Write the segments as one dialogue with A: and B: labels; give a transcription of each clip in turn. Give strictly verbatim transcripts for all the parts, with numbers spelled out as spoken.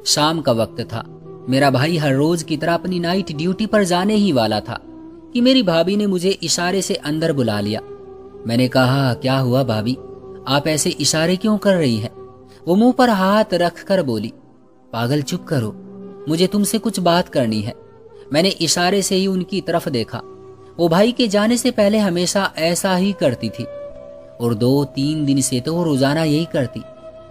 A: शाम का वक्त था। मेरा भाई हर रोज की तरह अपनी नाइट ड्यूटी पर जाने ही वाला था कि मेरी भाभी ने मुझे इशारे से अंदर बुला लिया। मैंने कहा, क्या हुआ भाभी, आप ऐसे इशारे क्यों कर रही हैं? वो मुंह पर हाथ रख कर बोली, पागल चुप करो, मुझे तुमसे कुछ बात करनी है। मैंने इशारे से ही उनकी तरफ देखा। वो भाई के जाने से पहले हमेशा ऐसा ही करती थी और दो तीन दिन से तो वो रोजाना यही करती।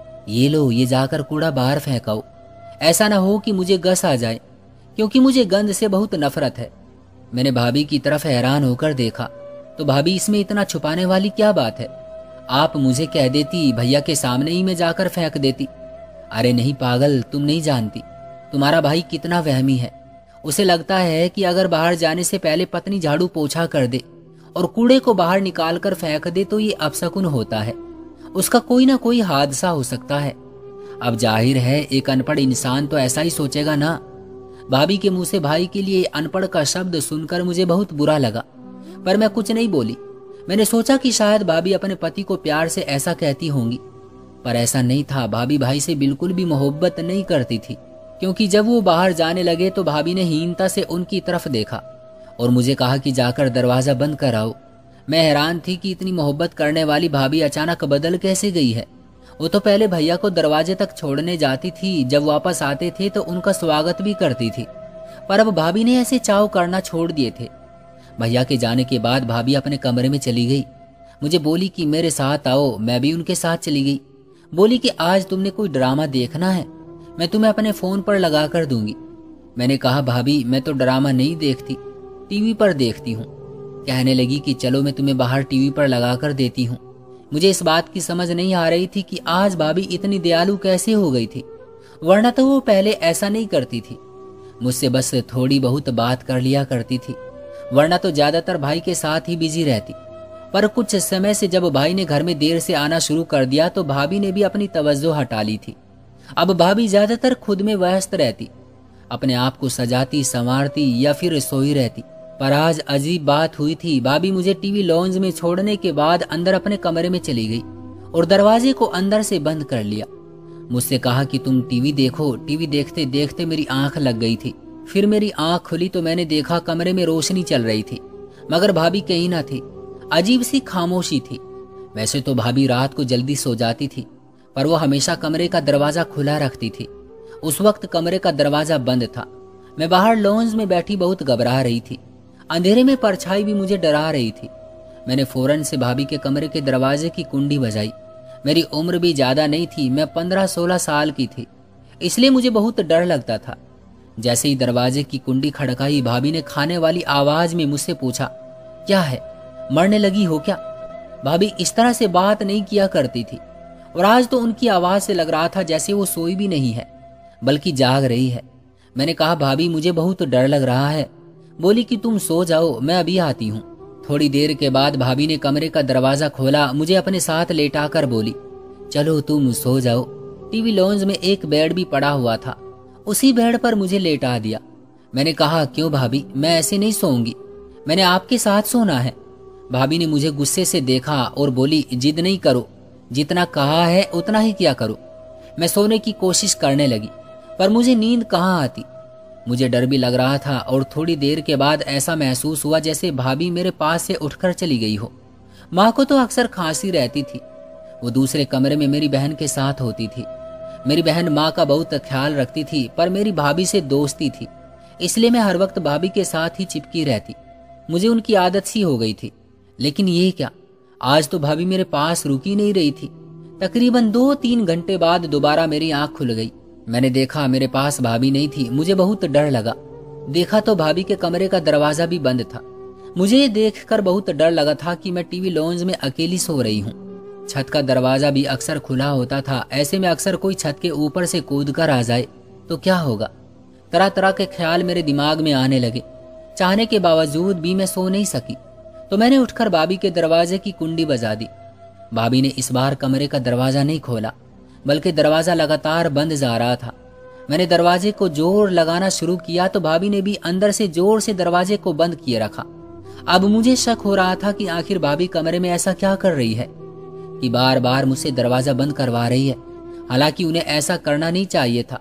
A: ये लो, ये जाकर कूड़ा बाहर फेंकाओ, ऐसा ना हो कि मुझे गस आ जाए, क्योंकि मुझे गंध से बहुत नफरत है। मैंने भाभी की तरफ हैरान होकर देखा तो भाभी, इसमें इतना छुपाने वाली क्या बात है? आप मुझे कह देती, भैया के सामने ही मैं जाकर फेंक देती। अरे नहीं पागल, तुम नहीं जानती तुम्हारा भाई कितना वहमी है। उसे लगता है कि अगर बाहर जाने से पहले पत्नी झाड़ू पोछा कर दे और कूड़े को बाहर निकाल कर फेंक दे तो ये अपशकुन होता है, उसका कोई ना कोई हादसा हो सकता है। अब जाहिर है एक अनपढ़ इंसान तो ऐसा ही सोचेगा ना। भाभी के मुंह से भाई के लिए अनपढ़ का शब्द सुनकर मुझे बहुत बुरा लगा, पर मैं कुछ नहीं बोली। मैंने सोचा कि शायद भाभी अपने पति को प्यार से ऐसा कहती होंगी, पर ऐसा नहीं था। भाभी भाई से बिल्कुल भी मोहब्बत नहीं करती थी, क्योंकि जब वो बाहर जाने लगे तो भाभी ने हीनता से उनकी तरफ देखा और मुझे कहा कि जाकर दरवाजा बंद कराओ। मैं हैरान थी कि इतनी मोहब्बत करने वाली भाभी अचानक बदल कैसे गई है। वो तो पहले भैया को दरवाजे तक छोड़ने जाती थी, जब वापस आते थे तो उनका स्वागत भी करती थी, पर अब भाभी ने ऐसे चाव करना छोड़ दिए थे। भैया के जाने के बाद भाभी अपने कमरे में चली गई। मुझे बोली कि मेरे साथ आओ। मैं भी उनके साथ चली गई। बोली कि आज तुमने कोई ड्रामा देखना है, मैं तुम्हें अपने फोन पर लगा कर दूंगी। मैंने कहा, भाभी मैं तो ड्रामा नहीं देखती, टीवी पर देखती हूँ। कहने लगी कि चलो मैं तुम्हें बाहर टीवी पर लगा कर देती हूँ। मुझे इस बात की समझ नहीं आ रही थी कि आज भाभी इतनी दयालु कैसे हो गई थी, वरना तो वो पहले ऐसा नहीं करती थी। मुझसे बस थोड़ी बहुत बात कर लिया करती थी, वरना तो ज्यादातर भाई के साथ ही बिजी रहती। पर कुछ समय से जब भाई ने घर में देर से आना शुरू कर दिया तो भाभी ने भी अपनी तवज्जो हटा ली थी। अब भाभी ज्यादातर खुद में व्यस्त रहती, अपने आप को सजाती संवारती या फिर सोई रहती। पर आज अजीब बात हुई थी। भाभी मुझे टीवी लॉन्ज में छोड़ने के बाद अंदर अपने कमरे में चली गई और दरवाजे को अंदर से बंद कर लिया। मुझसे कहा कि तुम टीवी देखो। टीवी देखते देखते मेरी आंख लग गई थी। फिर मेरी आंख खुली तो मैंने देखा कमरे में रोशनी चल रही थी, मगर भाभी कहीं ना थी। अजीब सी खामोशी थी। वैसे तो भाभी रात को जल्दी सो जाती थी, पर वो हमेशा कमरे का दरवाजा खुला रखती थी। उस वक्त कमरे का दरवाजा बंद था। मैं बाहर लॉन्ज में बैठी बहुत घबरा रही थी। अंधेरे में परछाई भी मुझे डरा रही थी। मैंने फौरन से भाभी के कमरे के दरवाजे की कुंडी बजाई। मेरी उम्र भी ज्यादा नहीं थी, मैं पंद्रह सोलह साल की थी, इसलिए मुझे बहुत डर लगता था। जैसे ही दरवाजे की कुंडी खड़काई, भाभी ने खाने वाली आवाज में मुझसे पूछा, क्या है, मरने लगी हो क्या? भाभी इस तरह से बात नहीं किया करती थी और आज तो उनकी आवाज से लग रहा था जैसे वो सोई भी नहीं है, बल्कि जाग रही है। मैंने कहा, भाभी मुझे बहुत डर लग रहा है। बोली कि तुम सो जाओ, मैं अभी आती हूँ। थोड़ी देर के बाद भाभी ने कमरे का दरवाजा खोला, मुझे अपने साथ लेटाकर बोली, चलो तुम सो जाओ। टीवी लॉन्ज में एक बेड भी पड़ा हुआ था, उसी बेड पर मुझे लेटा दिया। मैंने कहा, क्यों भाभी, मैं ऐसे नहीं सोऊंगी, मैंने आपके साथ सोना है। भाभी ने मुझे गुस्से से देखा और बोली, जिद नहीं करो, जितना कहा है उतना ही किया करो। मैं सोने की कोशिश करने लगी, पर मुझे नींद कहाँ आती। मुझे डर भी लग रहा था और थोड़ी देर के बाद ऐसा महसूस हुआ जैसे भाभी मेरे पास से उठकर चली गई हो। माँ को तो अक्सर खांसी रहती थी, वो दूसरे कमरे में मेरी बहन के साथ होती थी। मेरी बहन माँ का बहुत ख्याल रखती थी, पर मेरी भाभी से दोस्ती थी, इसलिए मैं हर वक्त भाभी के साथ ही चिपकी रहती। मुझे उनकी आदत सी हो गई थी। लेकिन ये क्या, आज तो भाभी मेरे पास रुकी नहीं रही थी। तकरीबन दो तीन घंटे बाद दोबारा मेरी आंख खुल गई। मैंने देखा मेरे पास भाभी नहीं थी। मुझे बहुत डर लगा। देखा तो भाभी के कमरे का दरवाजा भी बंद था। मुझे ये देखकर बहुत डर लगा था कि मैं टीवी लॉन्ज में अकेली सो रही हूँ। छत का दरवाजा भी अक्सर खुला होता था, ऐसे में अक्सर कोई छत के ऊपर से कूद कर आ जाए तो क्या होगा। तरह तरह के ख्याल मेरे दिमाग में आने लगे। चाहने के बावजूद भी मैं सो नहीं सकी, तो मैंने उठकर भाभी के दरवाजे की कुंडी बजा दी। भाभी ने इस बार कमरे का दरवाजा नहीं खोला, बल्कि दरवाजा लगातार बंद जा रहा था। मैंने दरवाजे को जोर लगाना शुरू किया तो भाभी ने भी अंदर से जोर से दरवाजे को बंद किए रखा। अब मुझे शक हो रहा था कि आखिर भाभी कमरे में ऐसा क्या कर रही है कि बार बार मुझसे दरवाजा बंद करवा रही है। हालांकि उन्हें ऐसा करना नहीं चाहिए था।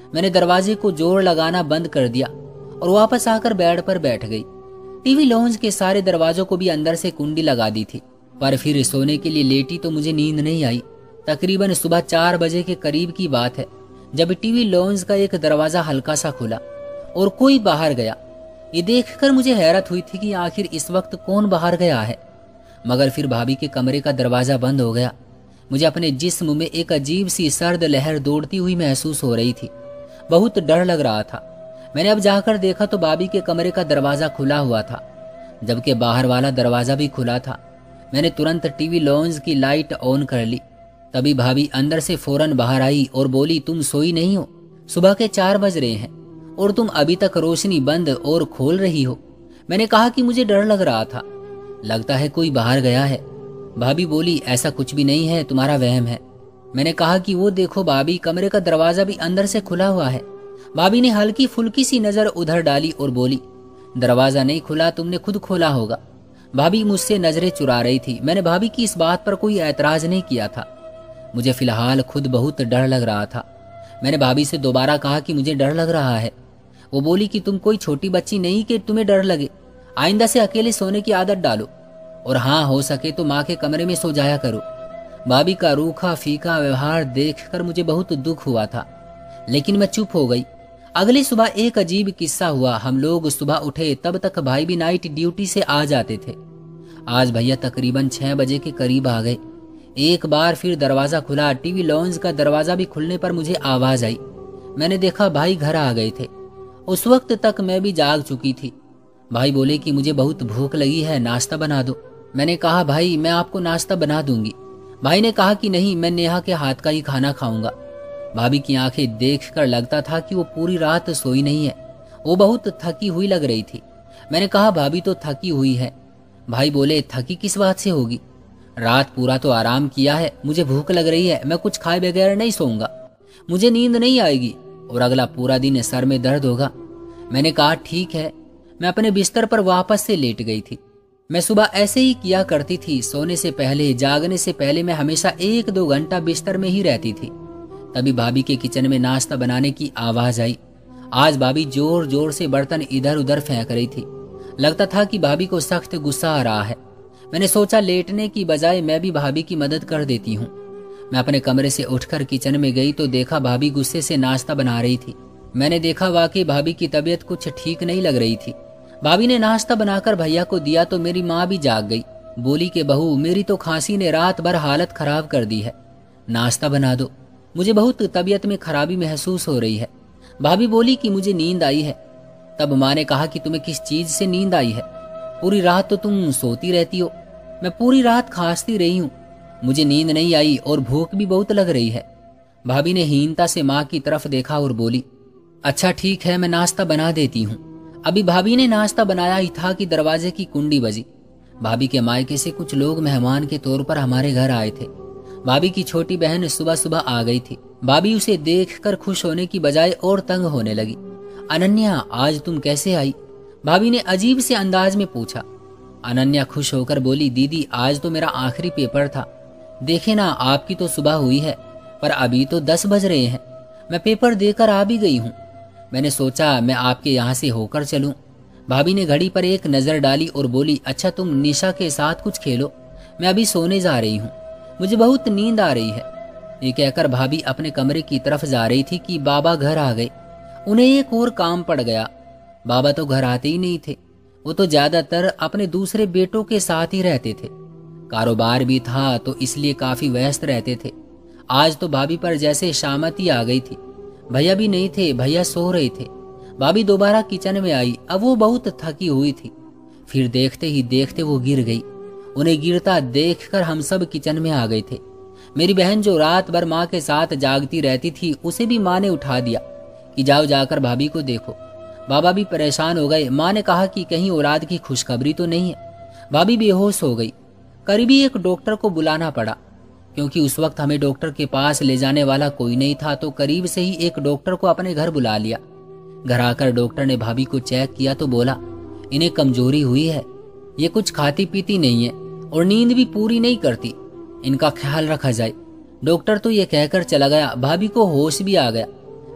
A: मैंने दरवाजे को जोर लगाना बंद कर दिया और वापस आकर बेड पर बैठ गई। टीवी लॉन्ज के सारे दरवाजों को भी अंदर से कुंडी लगा दी थी, पर फिर सोने के लिए लेटी तो मुझे नींद नहीं आई। तकरीबन सुबह चार बजे के करीब की बात है जब टीवी लॉन्ज का एक दरवाजा हल्का सा खुला और कोई बाहर गया। ये देखकर मुझे हैरत हुई थी कि आखिर इस वक्त कौन बाहर गया है, मगर फिर भाभी के कमरे का दरवाजा बंद हो गया। मुझे अपने जिस्म में एक अजीब सी सर्द लहर दौड़ती हुई महसूस हो रही थी। बहुत डर लग रहा था। मैंने अब जाकर देखा तो भाभी के कमरे का दरवाजा खुला हुआ था, जबकि बाहर वाला दरवाजा भी खुला था। मैंने तुरंत टीवी लॉन्ज की लाइट ऑन कर ली। तभी भाभी अंदर से फौरन बाहर आई और बोली, तुम सोई नहीं हो? सुबह के चार बज रहे हैं और तुम अभी तक रोशनी बंद और खोल रही हो। मैंने कहा कि मुझे डर लग रहा था, लगता है कोई बाहर गया है। भाभी बोली, ऐसा कुछ भी नहीं है, तुम्हारा वहम है। मैंने कहा कि वो देखो भाभी, कमरे का दरवाजा भी अंदर से खुला हुआ है। भाभी ने हल्की फुल्की सी नजर उधर डाली और बोली, दरवाजा नहीं खुला, तुमने खुद खोला होगा। भाभी मुझसे नजरें चुरा रही थी। मैंने भाभी की इस बात पर कोई ऐतराज नहीं किया था। मुझे फिलहाल खुद बहुत डर लग रहा था। मैंने भाभी से दोबारा कहा कि मुझे डर लग रहा है। वो बोली कि तुम कोई छोटी बच्ची नहीं कि तुम्हें डर लगे। आइंदा से अकेले सोने की आदत डालो और हाँ, हो सके तो माँ के कमरे में सो जाया करो। भाभी का रूखा फीका व्यवहार देखकर मुझे बहुत दुख हुआ था, लेकिन मैं चुप हो गई। अगली सुबह एक अजीब किस्सा हुआ। हम लोग सुबह उठे तब तक भाई भी नाइट ड्यूटी से आ जाते थे। आज भैया तकरीबन छह बजे के करीब आ गए। एक बार फिर दरवाजा खुला। टीवी लॉन्ज का दरवाजा भी खुलने पर मुझे आवाज आई। मैंने देखा भाई घर आ गए थे। उस वक्त तक मैं भी जाग चुकी थी। भाई बोले कि मुझे बहुत भूख लगी है, नाश्ता बना दो। मैंने कहा, भाई मैं आपको नाश्ता बना दूंगी। भाई ने कहा कि नहीं, मैं नेहा के हाथ का ही खाना खाऊंगा। भाभी की आंखें देखकर लगता था कि वो पूरी रात सोई नहीं है। वो बहुत थकी हुई लग रही थी। मैंने कहा, भाभी तो थकी हुई है। भाई बोले, थकी किस बात से होगी? रात पूरा तो आराम किया है, मुझे भूख लग रही है, मैं कुछ खाए बगैर नहीं सोऊंगा। मुझे नींद नहीं आएगी और अगला पूरा दिन सर में दर्द होगा। मैंने कहा, ठीक है। मैं अपने बिस्तर पर वापस से लेट गई थी। मैं सुबह ऐसे ही किया करती थी। सोने से पहले, जागने से पहले मैं हमेशा एक दो घंटा बिस्तर में ही रहती थी। तभी भाभी के किचन में नाश्ता बनाने की आवाज आई। आज भाभी जोर जोर से बर्तन इधर उधर फेंक रही थी। लगता था कि भाभी को सख्त गुस्सा आ रहा है। मैंने सोचा लेटने की बजाय मैं भी भाभी की मदद कर देती हूँ। मैं अपने कमरे से उठकर किचन में गई तो देखा भाभी गुस्से से नाश्ता बना रही थी। मैंने देखा वाकई भाभी की तबीयत कुछ ठीक नहीं लग रही थी। भाभी ने नाश्ता बनाकर भैया को दिया तो मेरी माँ भी जाग गई। बोली कि बहू, मेरी तो खांसी ने रात भर हालत खराब कर दी है, नाश्ता बना दो, मुझे बहुत तबीयत में खराबी महसूस हो रही है। भाभी बोली कि मुझे नींद आई है। तब माँ ने कहा कि तुम्हें किस चीज से नींद आई है? पूरी रात तो तुम सोती रहती हो। मैं पूरी रात खांसती रही हूँ, मुझे नींद नहीं आई और भूख भी बहुत लग रही है। भाभी ने हीनता से माँ की तरफ देखा और बोली, अच्छा ठीक है, मैं नाश्ता बना देती हूँ। अभी भाभी ने नाश्ता बनाया ही था कि दरवाजे की कुंडी बजी। भाभी के मायके से कुछ लोग मेहमान के तौर पर हमारे घर आए थे। भाभी की छोटी बहन सुबह सुबह आ गई थी। भाभी उसे देखकर खुश होने की बजाय और तंग होने लगी। अनन्या, आज तुम कैसे आई? भाभी ने अजीब से अंदाज में पूछा। अनन्या खुश होकर बोली, दीदी आज तो मेरा आखिरी पेपर था। देखे ना, आपकी तो सुबह हुई है पर अभी तो दस बज रहे हैं। मैं पेपर देकर आ भी गई हूँ। मैंने सोचा मैं आपके यहाँ से होकर चलूं। भाभी ने घड़ी पर एक नजर डाली और बोली, अच्छा तुम निशा के साथ कुछ खेलो, मैं अभी सोने जा रही हूँ, मुझे बहुत नींद आ रही है। ये कहकर भाभी अपने कमरे की तरफ जा रही थी कि बाबा घर आ गए। उन्हें एक और काम पड़ गया। बाबा तो घर आते ही नहीं थे, वो तो ज्यादातर अपने दूसरे बेटों के साथ ही रहते थे। कारोबार भी था तो इसलिए काफी व्यस्त रहते थे। आज तो भाभी पर जैसे शामती आ गई थी। भैया भी नहीं थे, भैया सो रहे थे। भाभी दोबारा किचन में आई। अब वो बहुत थकी हुई थी। फिर देखते ही देखते वो गिर गई। उन्हें गिरता देखकर हम सब किचन में आ गए थे। मेरी बहन जो रात भर माँ के साथ जागती रहती थी, उसे भी माँ ने उठा दिया कि जाओ जाकर भाभी को देखो। बाबा भी परेशान हो गए। माँ ने कहा कि कहीं औलाद की खुशखबरी तो नहीं है। भाभी बेहोश हो गई। करीबी एक डॉक्टर को बुलाना पड़ा, क्योंकि उस वक्त हमें डॉक्टर के पास ले जाने वाला कोई नहीं था, तो करीब से ही एक डॉक्टर को अपने घर बुला लिया। घर आकर डॉक्टर ने भाभी को चेक किया तो बोला, इन्हें कमजोरी हुई है, ये कुछ खाती पीती नहीं है और नींद भी पूरी नहीं करती, इनका ख्याल रखा जाए। डॉक्टर तो ये कहकर चला गया। भाभी को होश भी आ गया,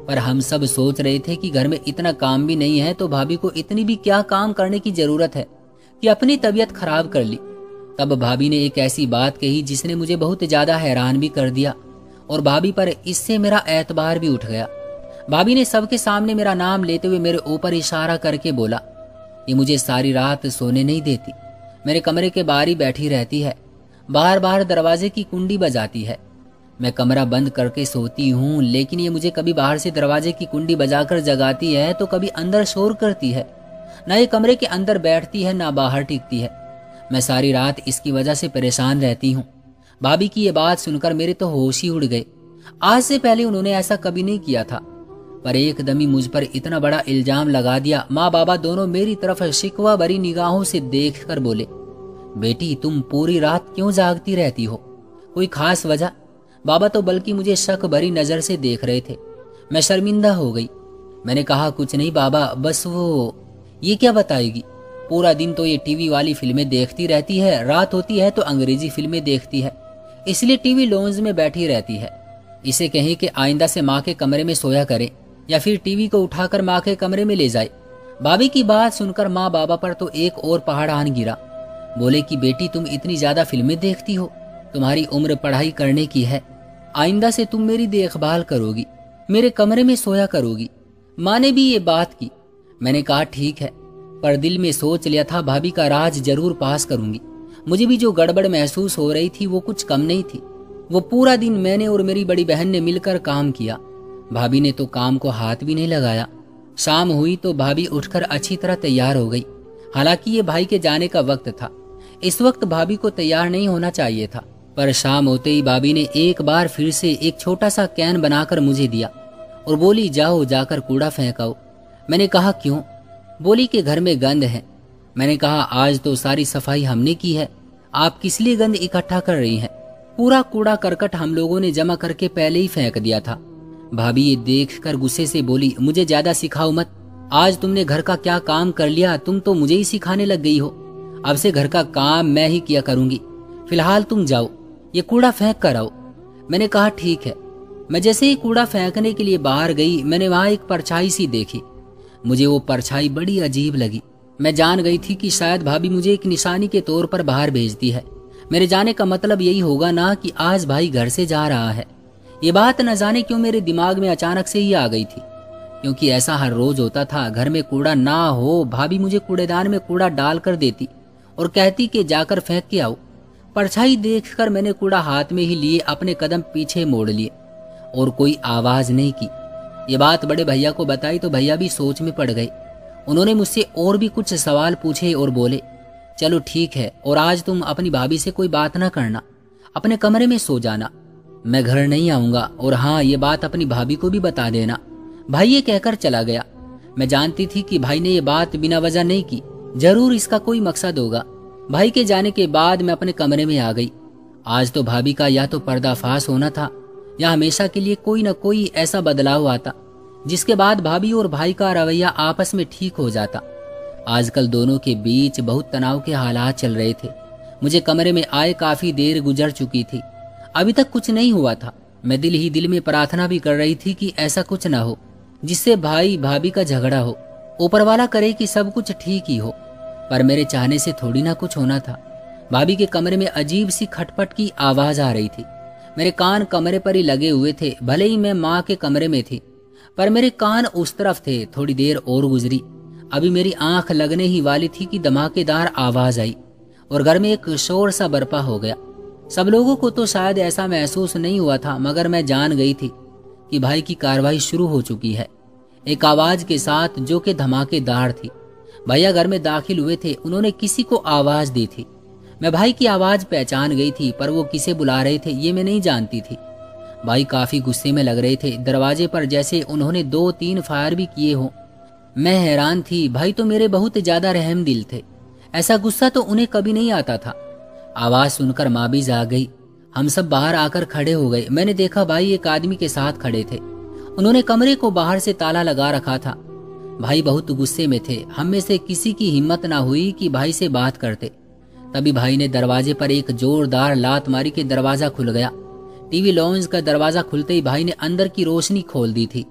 A: पर हम सब सोच रहे थे कि घर में इतना काम भी नहीं है तो भाभी को इतनी भी क्या काम करने की जरूरत है कि अपनी तबीयत खराब कर ली। तब भाभी ने एक ऐसी बात कही जिसने मुझे बहुत ज्यादा हैरान भी कर दिया और भाभी पर इससे मेरा एतबार भी उठ गया। भाभी ने सबके सामने मेरा नाम लेते हुए मेरे ऊपर इशारा करके बोला, ये मुझे सारी रात सोने नहीं देती, मेरे कमरे के बाहर ही बैठी रहती है, बाहर बाहर दरवाजे की कुंडी बजाती है। मैं कमरा बंद करके सोती हूँ, लेकिन ये मुझे कभी बाहर से दरवाजे की कुंडी बजाकर जगाती है तो कभी अंदर शोर करती है। ना ये कमरे के अंदर बैठती है ना बाहर टिकती है। मैं सारी रात इसकी वजह से परेशान रहती हूँ। भाभी की ये बात सुनकर मेरे तो होश ही उड़ गए। आज से पहले उन्होंने ऐसा कभी नहीं किया था, पर एकदम ही मुझ पर इतना बड़ा इल्जाम लगा दिया। माँ बाबा दोनों मेरी तरफ शिकवा भरी निगाहों से देख कर बोले, बेटी तुम पूरी रात क्यों जागती रहती हो, कोई खास वजह? बाबा तो बल्कि मुझे शक भरी नजर से देख रहे थे। मैं शर्मिंदा हो गई। मैंने कहा, कुछ नहीं बाबा, बस वो। ये क्या बताएगी? पूरा दिन तो ये टीवी वाली फिल्में देखती रहती है, रात होती है तो अंग्रेजी फिल्में देखती है, इसलिए टीवी लॉन्ज में बैठी रहती है। इसे कहें कि आइंदा से माँ के कमरे में सोया करे या फिर टीवी को उठाकर माँ के कमरे में ले जाए। भाभी की बात सुनकर माँ बाबा पर तो एक और पहाड़ आन गिरा। बोले कि बेटी तुम इतनी ज्यादा फिल्में देखती हो, तुम्हारी उम्र पढ़ाई करने की है, आइंदा से तुम मेरी देखभाल करोगी, मेरे कमरे में सोया करोगी। माँ ने भी ये बात की। मैंने कहा ठीक है, पर दिल में सोच लिया था भाभी का राज जरूर पास करूंगी। मुझे भी जो गड़बड़ महसूस हो रही थी वो कुछ कम नहीं थी। वो पूरा दिन मैंने और मेरी बड़ी बहन ने मिलकर काम किया। भाभी ने तो काम को हाथ भी नहीं लगाया। शाम हुई तो भाभी उठकर अच्छी तरह तैयार हो गई। हालांकि ये भाई के जाने का वक्त था, इस वक्त भाभी को तैयार नहीं होना चाहिए था, पर शाम होते ही भाभी ने एक बार फिर से एक छोटा सा कैन बनाकर मुझे दिया और बोली, जाओ जाकर कूड़ा फेंक आओ। मैंने कहा क्यों? बोली कि घर में गंद है। मैंने कहा आज तो सारी सफाई हमने की है, आप किस लिए गंद इकट्ठा कर रही हैं? पूरा कूड़ा करकट हम लोगों ने जमा करके पहले ही फेंक दिया था। भाभी ये देखकर गुस्से से बोली, मुझे ज्यादा सिखाओ मत, आज तुमने घर का क्या काम कर लिया, तुम तो मुझे ही सिखाने लग गई हो। अब से घर का काम मैं ही किया करूंगी, फिलहाल तुम जाओ, ये कूड़ा फेंक कर आओ। मैंने कहा ठीक है। मैं जैसे ही कूड़ा फेंकने के लिए बाहर गई, मैंने वहां एक परछाई सी देखी। मुझे वो परछाई बड़ी अजीब लगी। मैं जान गई थी कि शायद भाभी मुझे एक निशानी के तौर पर बाहर भेजती है। मेरे जाने का मतलब यही होगा ना कि आज भाई घर से जा रहा है। ये बात न जाने क्यों मेरे दिमाग में अचानक से ही आ गई थी, क्योंकि ऐसा हर रोज होता था। घर में कूड़ा ना हो, भाभी मुझे कूड़ेदान में कूड़ा डाल कर देती और कहती कि जाकर फेंक के आओ। परछाई देखकर मैंने कूड़ा हाथ में ही लिए अपने कदम पीछे मोड़ लिए और कोई आवाज नहीं की। ये बात बड़े भैया को बताई तो भैया भी सोच में पड़ गए। उन्होंने मुझसे और भी कुछ सवाल पूछे और बोले, चलो ठीक है, और आज तुम अपनी भाभी से कोई बात ना करना, अपने कमरे में सो जाना, मैं घर नहीं आऊंगा, और हाँ ये बात अपनी भाभी को भी बता देना। भाई ये कहकर चला गया। मैं जानती थी कि भाई ने ये बात बिना वजह नहीं की, जरूर इसका कोई मकसद होगा। भाई के जाने के बाद मैं अपने कमरे में आ गई। आज तो भाभी का या तो पर्दाफाश होना था या हमेशा के लिए कोई न कोई ऐसा बदलाव आता जिसके बाद भाभी और भाई का रवैया आपस में ठीक हो जाता। आजकल दोनों के बीच बहुत तनाव के हालात चल रहे थे। मुझे कमरे में आए काफी देर गुजर चुकी थी, अभी तक कुछ नहीं हुआ था। मैं दिल ही दिल में प्रार्थना भी कर रही थी कि ऐसा कुछ न हो जिससे भाई भाभी का झगड़ा हो। ऊपर वाला करे कि सब कुछ ठीक ही हो, पर मेरे चाहने से थोड़ी ना कुछ होना था। भाभी के कमरे में अजीब सी खटपट की आवाज आ रही थी। मेरे कान कमरे पर ही लगे हुए थे, भले ही मैं माँ के कमरे में थी, पर मेरे कान उस तरफ थे। थोड़ी देर और गुजरी, अभी मेरी आंख लगने ही वाली थी कि धमाकेदार आवाज आई और घर में एक शोर सा बर्पा हो गया। सब लोगों को तो शायद ऐसा महसूस नहीं हुआ था, मगर मैं जान गई थी कि भाई की कार्रवाई शुरू हो चुकी है, एक आवाज के साथ जो कि धमाकेदार थी। भैया घर में दाखिल हुए थे, उन्होंने किसी को आवाज दी थी। मैं भाई की आवाज पहचान गई थी, पर वो किसे बुला रहे थे ये मैं नहीं जानती थी। भाई काफी गुस्से में लग रहे थे, दरवाजे पर जैसे उन्होंने दो तीन फायर भी किए हो। मैं हैरान थी, भाई तो मेरे बहुत ज्यादा रहम दिल थे, ऐसा गुस्सा तो उन्हें कभी नहीं आता था। आवाज सुनकर माँ भी जाग गई। हम सब बाहर आकर खड़े हो गए। मैंने देखा भाई एक आदमी के साथ खड़े थे, उन्होंने कमरे को बाहर से ताला लगा रखा था। भाई बहुत गुस्से में थे। हम में से किसी की हिम्मत ना हुई कि भाई से बात करते। तभी भाई ने दरवाजे पर एक जोरदार लात मारी कि दरवाजा खुल गया। टीवी लॉन्ज का दरवाजा खुलते ही भाई ने अंदर की रोशनी खोल दी थी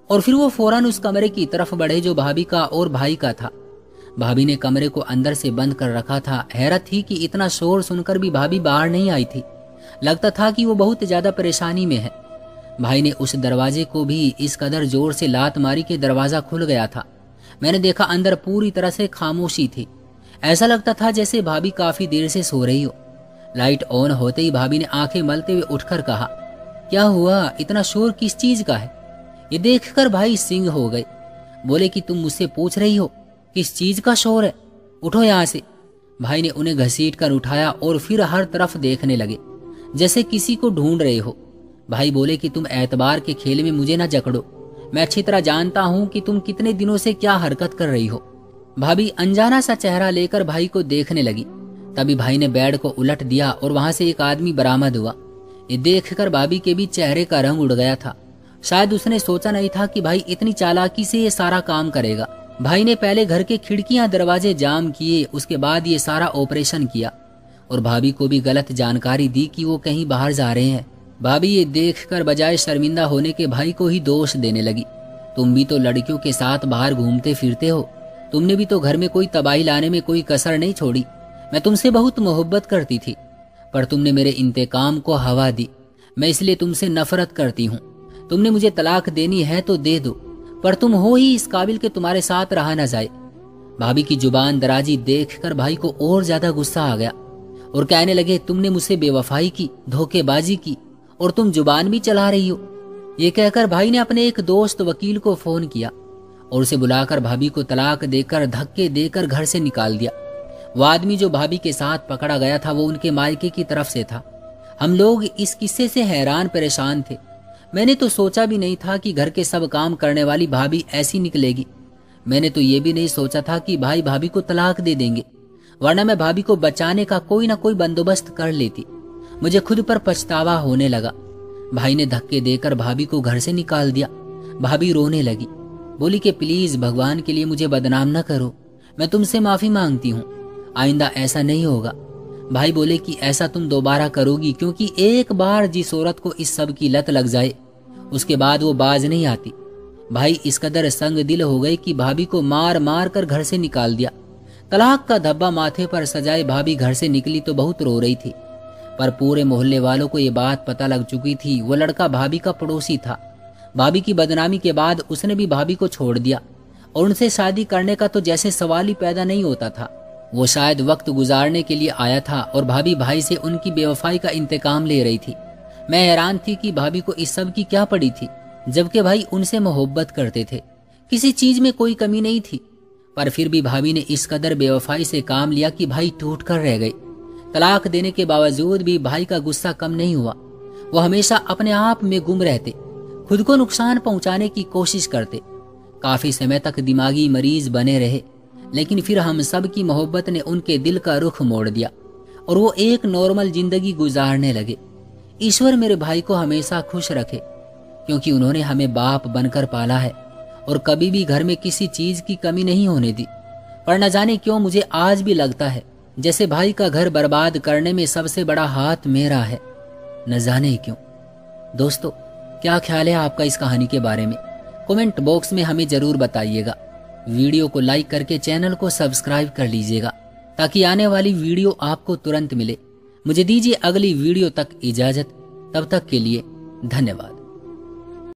A: और फिर वो फौरन उस कमरे की तरफ बढ़े जो भाभी का और भाई का था। भाभी ने कमरे को अंदर से बंद कर रखा था। हैरत थी कि इतना शोर सुनकर भी भाभी बाहर नहीं आई थी। लगता था कि वो बहुत ज्यादा परेशानी में है। भाई ने उस दरवाजे को भी इस कदर जोर से लात मारी कि दरवाजा खुल गया था। मैंने देखा अंदर पूरी तरह से खामोशी थी। ऐसा लगता था जैसे भाभी काफी देर से सो रही हो। लाइट ऑन होते ही भाभी ने आंखें मलते हुए उठकर कहा, क्या हुआ, इतना शोर किस चीज का है? ये देखकर भाई सिंह हो गए। बोले कि तुम मुझसे पूछ रही हो किस चीज का शोर है, उठो यहाँ से। भाई ने उन्हें घसीट कर उठाया और फिर हर तरफ देखने लगे जैसे किसी को ढूंढ रहे हो। भाई बोले कि तुम एतबार के खेल में मुझे ना जकड़ो, मैं अच्छी तरह जानता हूं कि तुम कितने दिनों से क्या हरकत कर रही हो। भाभी अनजाना सा चेहरा लेकर भाई को देखने लगी। तभी भाई ने बेड को उलट दिया और वहां से एक आदमी बरामद हुआ। ये देखकर भाभी के भी चेहरे का रंग उड़ गया था। शायद उसने सोचा नहीं था कि भाई इतनी चालाकी से ये सारा काम करेगा। भाई ने पहले घर के खिड़कियां दरवाजे जाम किए, उसके बाद ये सारा ऑपरेशन किया और भाभी को भी गलत जानकारी दी कि वो कहीं बाहर जा रहे हैं। भाभी ये देखकर बजाय शर्मिंदा होने के भाई को ही दोष देने लगी। तुम भी तो लड़कियों के साथ बाहर घूमते फिरते हो, तुमने भी तो घर में कोई तबाही लाने में कोई कसर नहीं छोड़ी। मैं तुमसे बहुत मोहब्बत करती थी, पर तुमने मेरे इंतकाम को हवा दी। मैं इसलिए तुमसे नफरत करती हूँ। तुमने मुझे तलाक देनी है तो दे दो, पर तुम हो ही इस काबिल के तुम्हारे साथ रहा न जाए। भाभी की जुबान दराजी देखकर भाई को और ज्यादा गुस्सा आ गया और कहने लगे, तुमने मुझसे बेवफाई की, धोखेबाजी की और तुम जुबान भी चला रही हो। ये कहकर भाई ने अपने एक दोस्त वकील को फोन किया और उसे बुलाकर भाभी को तलाक देकर धक्के देकर घर से निकाल दिया। वो आदमी जो भाभी के साथ पकड़ा गया था वो उनके मायके की तरफ से था। हम लोग इस किस्से से हैरान परेशान थे। मैंने तो सोचा भी नहीं था कि घर के सब काम करने वाली भाभी ऐसी निकलेगी। मैंने तो ये भी नहीं सोचा था कि भाई भाभी को तलाक दे देंगे, वरना मैं भाभी को बचाने का कोई ना कोई बंदोबस्त कर लेती। मुझे खुद पर पछतावा होने लगा। भाई ने धक्के देकर भाभी को घर से निकाल दिया। भाभी रोने लगी, बोली कि प्लीज भगवान के लिए मुझे बदनाम न करो, मैं तुमसे माफी मांगती हूँ, आइंदा ऐसा नहीं होगा। भाई बोले कि ऐसा तुम दोबारा करोगी, क्योंकि एक बार जिस औरत को इस सब की लत लग जाए उसके बाद वो बाज नहीं आती। भाई इस कदर संग दिल हो गए कि भाभी को मार मार कर घर से निकाल दिया। तलाक का धब्बा माथे पर सजाए भाभी घर से निकली तो बहुत रो रही थी, पर पूरे मोहल्ले वालों को ये बात पता लग चुकी थी। वो लड़का भाभी का पड़ोसी था। भाभी की बदनामी के बाद उसने भी भाभी को छोड़ दिया और उनसे शादी करने का तो जैसे सवाल ही पैदा नहीं होता था। वो शायद वक्त गुजारने के लिए आया था और भाभी भाई से उनकी बेवफाई का इंतकाम ले रही थी। मैं हैरान थी कि भाभी को इस सब की क्या पड़ी थी, जबकि भाई उनसे मोहब्बत करते थे, किसी चीज में कोई कमी नहीं थी। पर फिर भी भाभी ने इस कदर बेवफाई से काम लिया कि भाई टूट कर रह गए। तलाक देने के बावजूद भी भाई का गुस्सा कम नहीं हुआ। वो हमेशा अपने आप में गुम रहते, खुद को नुकसान पहुंचाने की कोशिश करते। काफी समय तक दिमागी मरीज बने रहे, लेकिन फिर हम सब की मोहब्बत ने उनके दिल का रुख मोड़ दिया और वो एक नॉर्मल जिंदगी गुजारने लगे। ईश्वर मेरे भाई को हमेशा खुश रखे, क्योंकि उन्होंने हमें बाप बनकर पाला है और कभी भी घर में किसी चीज की कमी नहीं होने दी। पर न जाने क्यों मुझे आज भी लगता है जैसे भाई का घर बर्बाद करने में सबसे बड़ा हाथ मेरा है, न जाने क्यों। दोस्तों, क्या ख्याल है आपका इस कहानी के बारे में? कमेंट बॉक्स में हमें जरूर बताइएगा। वीडियो को लाइक करके चैनल को सब्सक्राइब कर लीजिएगा ताकि आने वाली वीडियो आपको तुरंत मिले। मुझे दीजिए अगली वीडियो तक इजाजत, तब तक के लिए धन्यवाद।